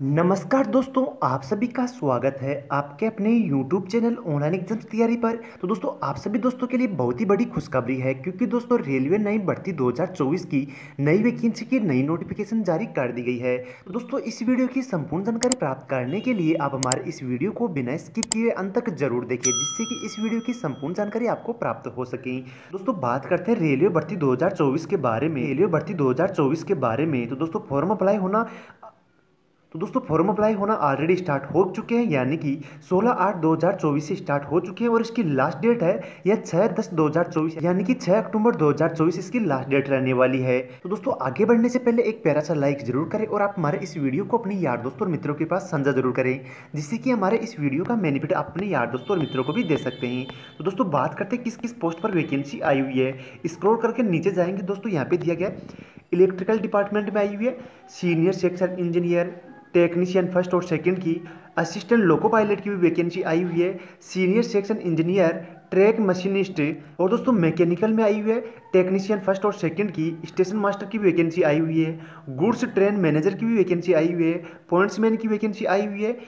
नमस्कार दोस्तों, आप सभी का स्वागत है आपके अपने YouTube चैनल ऑनलाइन एग्जाम्स तैयारी पर। तो दोस्तों, आप सभी दोस्तों के लिए बहुत ही बड़ी खुशखबरी है, क्योंकि दोस्तों रेलवे नई भर्ती 2024 की नई वैकेंसी की नई नोटिफिकेशन जारी कर दी गई है। तो दोस्तों, इस वीडियो की संपूर्ण जानकारी प्राप्त करने के लिए आप हमारे इस वीडियो को बिना स्किप किए अंत तक जरूर देखें, जिससे कि इस वीडियो की संपूर्ण जानकारी आपको प्राप्त हो सके। दोस्तों, बात करते हैं रेलवे भर्ती 2024 के बारे में। रेलवे भर्ती 2024 के बारे में तो दोस्तों फॉर्म अप्लाई होना ऑलरेडी स्टार्ट हो चुके हैं, यानी कि 16/8/2024 से स्टार्ट हो चुके हैं और इसकी लास्ट डेट है यह 6/10/2024, यानी कि 6 अक्टूबर 2024 इसकी लास्ट डेट रहने वाली है। तो दोस्तों, आगे बढ़ने से पहले एक प्यारा सा लाइक जरूर करें और आप हमारे इस वीडियो को अपने यार दोस्तों और मित्रों के पास साझा जरूर करें, जिससे कि हमारे इस वीडियो का बेनिफिट अपने यार दोस्तों और मित्रों को भी दे सकते हैं। तो दोस्तों, बात करते हैं किस किस पोस्ट पर वैकेंसी आई हुई है। स्क्रॉल करके नीचे जाएंगे दोस्तों, यहाँ पे दिया गया इलेक्ट्रिकल डिपार्टमेंट में आई हुई है senior section engineer, technician first और सेकंड की। असिस्टेंट लोको पायलट की भी वैकेंसी आई हुई है, senior section engineer, track machinist. और दोस्तों, मैकेनिकल में आई हुई है टेक्नीशियन फर्स्ट और सेकंड की। स्टेशन मास्टर की वैकेंसी आई हुई है, गुड्स ट्रेन मैनेजर की भी वैकेंसी आई हुई है, पॉइंट्समैन की वैकेंसी आई हुई है,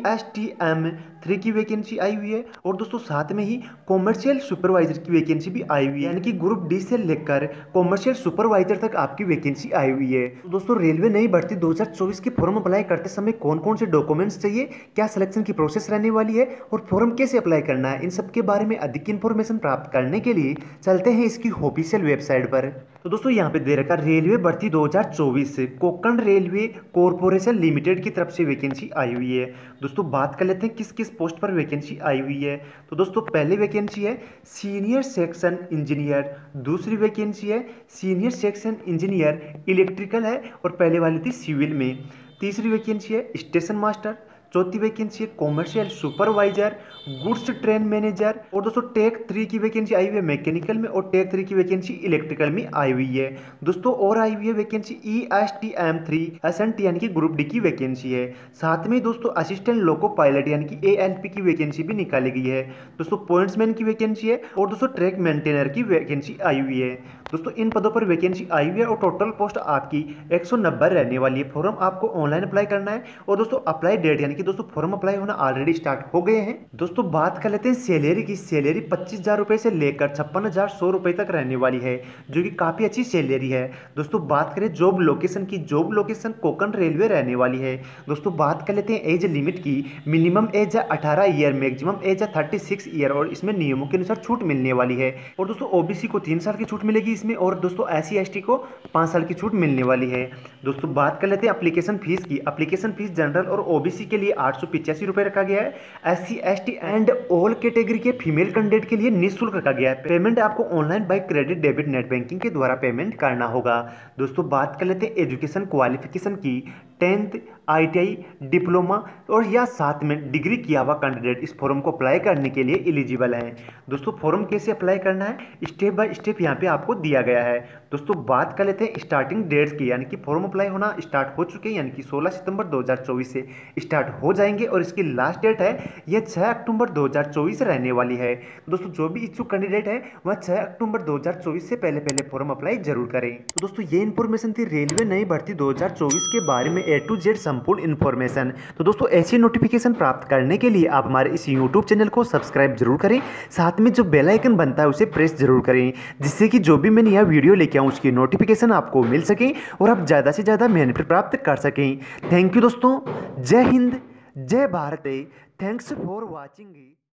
ESTM 3 की वैकेंसी आई हुई है। और दोस्तों, साथ में ही कॉमर्शियल सुपरवाइजर की वैकेंसी भी आई हुई है, यानी कि ग्रुप डी से लेकर कॉमर्शियल सुपरवाइजर तक आपकी वैकेंसी आई हुई है। तो दोस्तों, रेलवे नई भर्ती 2024 के फॉर्म अप्लाई करते समय कौन कौन से डॉक्यूमेंट्स चाहिए, क्या सिलेक्शन की प्रोसेस रहने वाली है और फॉर्म कैसे अप्लाई करना है, इन सब के बारे में अधिक इन्फॉर्मेशन प्राप्त करने के लिए चलते हैं इसकी ऑफिशियल वेबसाइट पर। तो दोस्तों, यहाँ पे दे रखा रेलवे भर्ती 2024 कोंकण रेलवे कॉरपोरेशन लिमिटेड की तरफ से वैकेंसी आई हुई है। दोस्तों, बात कर लेते हैं किस किस पोस्ट पर वैकेंसी आई हुई है। तो दोस्तों, पहली वैकेंसी है सीनियर सेक्शन इंजीनियर, दूसरी वैकेंसी है सीनियर सेक्शन इंजीनियर इलेक्ट्रिकल है और पहले वाली थी सिविल में, तीसरी वैकेंसी है स्टेशन मास्टर, चौथी वैकेंसी है commercial supervisor, goods train manager. और दोस्तों, टेक 3 की वैकेंसी आई हुई है मैकेनिकल में और टेक 3 की वैकेंसी इलेक्ट्रिकल में आई हुई है। दोस्तों, और आई हुई है वैकेंसी ESTM 3 एसेंट, यानी कि ग्रुप डी की वैकेंसी है। साथ में दोस्तों, असिस्टेंट लोको पायलट यानी कि ALP की वैकेंसी भी निकाली गई है। दोस्तों, पॉइंट्समैन की वैकेंसी है और दोस्तों ट्रैक मेंटेनर की वैकेंसी आई हुई है। दोस्तों, इन पदों पर वैकेंसी आई हुई है और टोटल पोस्ट आपकी 190 रहने वाली है। फॉर्म आपको ऑनलाइन अप्लाई करना है और दोस्तों अप्लाई डेट यानी कि दोस्तों फॉर्म अप्लाई होना ऑलरेडी स्टार्ट हो गए हैं। दोस्तों, बात कर लेते हैं सैलरी की। सैलरी 25,000 रुपए से लेकर 56,100 रुपए तक रहने वाली है, जो कि काफी अच्छी सैलरी है। दोस्तों, बात करें जॉब लोकेशन की, जॉब लोकेशन कोंकण रेलवे रहने वाली है। दोस्तों, बात कर लेते हैं एज लिमिट की। मिनिमम एज है 18 ईयर, मैक्सिमम एज है 36 ईयर और इसमें नियमों के अनुसार छूट मिलने वाली है। और दोस्तों, OBC को 3 साल की छूट मिलेगी इसमें और दोस्तों SC ST को 5 साल की छूट मिलने वाली है। दोस्तों, बात कर लेते हैं एप्लीकेशन फीस की। एप्लीकेशन फीस जनरल और OBC के लिए 885 रुपए रखा गया है। SC ST and all category के फीमेल कैंडिडेट के लिए निःशुल्क रखा गया है। पेमेंट आपको online by credit debit net banking के द्वारा पेमेंट करना होगा। दोस्तों, बात कर लेते हैं एजुकेशन क्वालिफिकेशन की। 10th ITI डिप्लोमा और या साथ में डिग्री किया हुआ कैंडिडेट इस फॉर्म को अप्लाई करने के लिए एलिजिबल हैं। दोस्तों, फॉर्म कैसे अप्लाई करना है स्टेप बाय स्टेप यहाँ पे आपको दिया गया है। दोस्तों, बात कर लेते हैं स्टार्टिंग डेट्स की, यानी कि फॉर्म अप्लाई होना स्टार्ट हो चुके हैं, यानी कि 16 सितंबर 2024 से स्टार्ट हो जाएंगे और इसकी लास्ट डेट है यह 6 अक्टूबर 2024 रहने वाली है। दोस्तों, जो भी इच्छुक कैंडिडेट है वह 6 अक्टूबर 2024 से पहले पहले फॉर्म अप्लाई जरूर करें। तो दोस्तों, ये इन्फॉर्मेशन थी रेलवे नई भर्ती 2024 के बारे में A to Z संपूर्ण इन्फॉर्मेशन। तो दोस्तों, ऐसी नोटिफिकेशन प्राप्त करने के लिए आप हमारे इस YouTube चैनल को सब्सक्राइब जरूर करें, साथ में जो बेल आइकन बनता है उसे प्रेस जरूर करें, जिससे कि जो भी मैंने यह वीडियो लेके आऊँ उसकी नोटिफिकेशन आपको मिल सके और आप ज़्यादा से ज़्यादा बेनिफिट प्राप्त कर सकें। थैंक यू दोस्तों, जय हिंद, जय भारत, थैंक्स फॉर वॉचिंग।